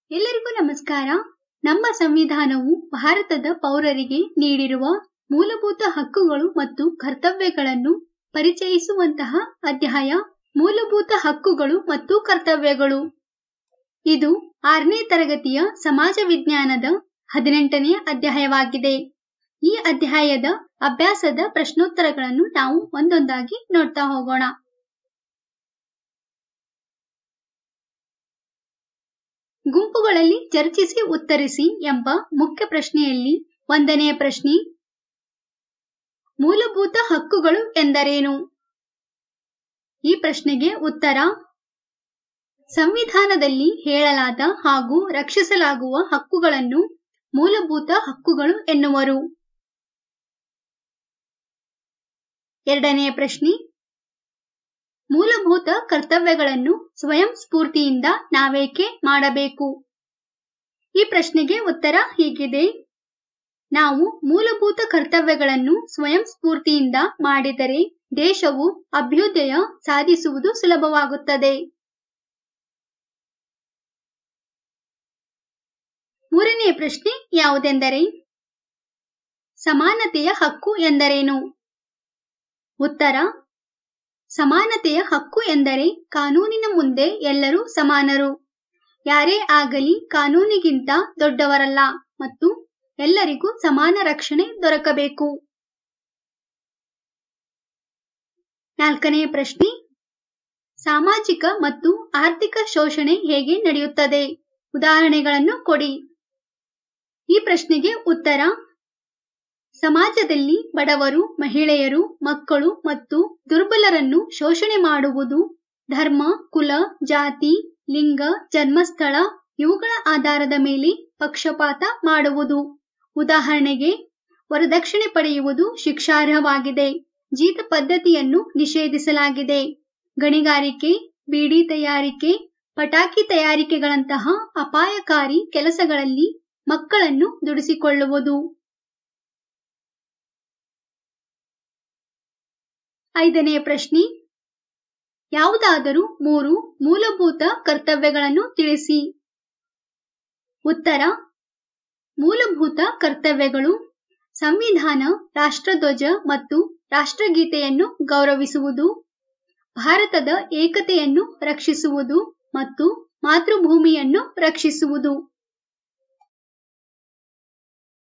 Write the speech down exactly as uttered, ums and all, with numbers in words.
ಎಲ್ಲರಿಗೂ ನಮಸ್ಕಾರ. ನಮ್ಮ ಸಂವಿಧಾನವು ಭಾರತದ ಪೌರರಿಗೆ ನೀಡಿರುವ ಮೂಲಭೂತ ಹಕ್ಕುಗಳು ಮತ್ತು ಕರ್ತವ್ಯಗಳನ್ನು ಪರಿಚಯಿಸುವಂತಹ ಅಧ್ಯಾಯ ಮೂಲಭೂತ ಹಕ್ಕುಗಳು ಮತ್ತು ಕರ್ತವ್ಯಗಳು. ಇದು ಆರನೇ ತರಗತಿಯ ಸಮಾಜ ವಿಜ್ಞಾನದ ಹದಿನೆಂಟನೇ ಅಧ್ಯಾಯವಾಗಿದೆ. ಈ ಅಧ್ಯಾಯದ ಅಭ್ಯಾಸದ ಪ್ರಶ್ನೋತ್ತರಗಳನ್ನು ನಾವು ಒಂದೊಂದಾಗಿ ನೋಡ್ತಾ ಹೋಗೋಣ. ಗುಂಪುಗಳಲ್ಲಿ ಚರ್ಚಿಸಿ ಉತ್ತರಿಸಿ ಎಂಬ ಮುಖ್ಯ ಪ್ರಶ್ನೆಯಲ್ಲಿ ಒಂದನೆಯ ಪ್ರಶ್ನೆ, ಮೂಲಭೂತ ಹಕ್ಕುಗಳು ಎಂದರೇನು? ಈ ಪ್ರಶ್ನೆಗೆ ಉತ್ತರ, ಸಂವಿಧಾನದಲ್ಲಿ ಹೇಳಲಾದ ಹಾಗೂ ರಕ್ಷಿಸಲಾಗುವ ಹಕ್ಕುಗಳನ್ನು ಮೂಲಭೂತ ಹಕ್ಕುಗಳು ಎನ್ನುವರು. ಎರಡನೆಯ ಪ್ರಶ್ನೆ, ಮೂಲಭೂತ ಕರ್ತವ್ಯಗಳನ್ನು ಸ್ವಯಂ ಸ್ಫೂರ್ತಿಯಿಂದ ನಾವೇಕೆ ಮಾಡಬೇಕು? ಈ ಪ್ರಶ್ನೆಗೆ ಉತ್ತರ ಹೀಗಿದೆ, ನಾವು ಮೂಲಭೂತ ಕರ್ತವ್ಯಗಳನ್ನು ಸ್ವಯಂ ಸ್ಫೂರ್ತಿಯಿಂದ ಮಾಡಿದರೆ ದೇಶವು ಅಭ್ಯುದಯ ಸಾಧಿಸುವುದು ಸುಲಭವಾಗುತ್ತದೆ. ಮೂರನೆಯ ಪ್ರಶ್ನೆ ಯಾವುದೆಂದರೆ, ಸಮಾನತೆಯ ಹಕ್ಕು ಎಂದರೇನು? ಉತ್ತರ, ಸಮಾನತೆಯ ಹಕ್ಕು ಎಂದರೆ ಕಾನೂನಿನ ಮುಂದೆ ಎಲ್ಲರೂ ಸಮಾನರು, ಯಾರೇ ಆಗಲಿ ಕಾನೂನಿಗಿಂತ ದೊಡ್ಡವರಲ್ಲ ಮತ್ತು ಎಲ್ಲರಿಗೂ ಸಮಾನ ರಕ್ಷಣೆ ದೊರಕಬೇಕು. ನಾಲ್ಕನೆಯ ಪ್ರಶ್ನೆ, ಸಾಮಾಜಿಕ ಮತ್ತು ಆರ್ಥಿಕ ಶೋಷಣೆ ಹೇಗೆ ನಡೆಯುತ್ತದೆ? ಉದಾಹರಣೆಗಳನ್ನು ಕೊಡಿ. ಈ ಪ್ರಶ್ನೆಗೆ ಉತ್ತರ, ಸಮಾಜದಲ್ಲಿ ಬಡವರು, ಮಹಿಳೆಯರು, ಮಕ್ಕಳು ಮತ್ತು ದುರ್ಬಲರನ್ನು ಶೋಷಣೆ ಮಾಡುವುದು ಧರ್ಮ, ಕುಲ, ಜಾತಿ, ಲಿಂಗ, ಜನ್ಮಸ್ಥಳ ಇವುಗಳ ಆಧಾರದ ಮೇಲೆ ಪಕ್ಷಪಾತ ಮಾಡುವುದು. ಉದಾಹರಣೆಗೆ, ವರದಕ್ಷಿಣೆ ಪಡೆಯುವುದು ಶಿಕ್ಷಾರ್ಹವಾಗಿದೆ, ಜೀತ ಪದ್ಧತಿಯನ್ನು ನಿಷೇಧಿಸಲಾಗಿದೆ, ಗಣಿಗಾರಿಕೆ, ಬೀಡಿ ತಯಾರಿಕೆ, ಪಟಾಕಿ ತಯಾರಿಕೆಗಳಂತಹ ಅಪಾಯಕಾರಿ ಕೆಲಸಗಳಲ್ಲಿ ಮಕ್ಕಳನ್ನು ದುಡಿಸಿಕೊಳ್ಳುವುದು. ಐದನೆಯ ಪ್ರಶ್ನೆ, ಯಾವುದಾದರೂ ಮೂರು ಮೂಲಭೂತ ಕರ್ತವ್ಯಗಳನ್ನು ತಿಳಿಸಿ. ಉತ್ತರ, ಮೂಲಭೂತ ಕರ್ತವ್ಯಗಳು ಸಂವಿಧಾನ, ರಾಷ್ಟ್ರಧ್ವಜ ಮತ್ತು ರಾಷ್ಟ್ರಗೀತೆಯನ್ನು ಗೌರವಿಸುವುದು, ಭಾರತದ ಏಕತೆಯನ್ನು ರಕ್ಷಿಸುವುದು ಮತ್ತು ಮಾತೃಭೂಮಿಯನ್ನು ರಕ್ಷಿಸುವುದು.